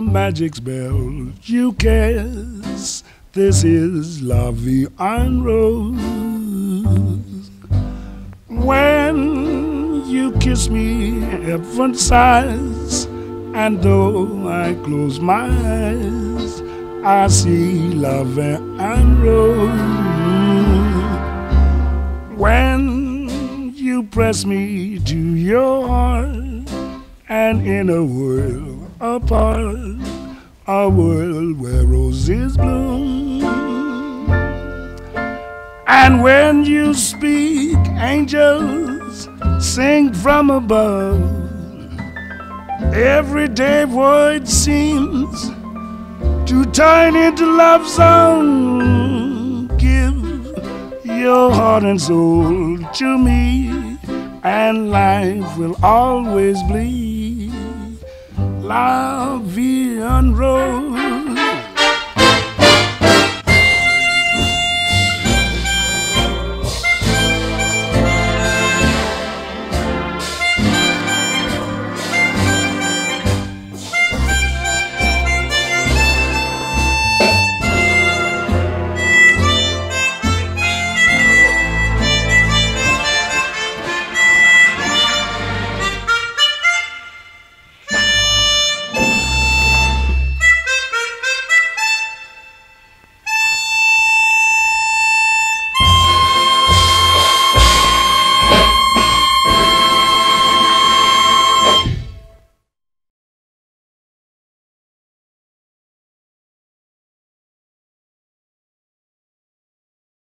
magic spell you cast. This is Raavi Harmonica. When you kiss me, heaven sighs, and though I close my eyes, I see love and rose. When you press me to your heart, and in a world apart, a world where roses bloom. And when you speak, angels sing from above. Everyday void seems to turn into love song. Give your heart and soul to me, and life will always be Raavi Harmonica.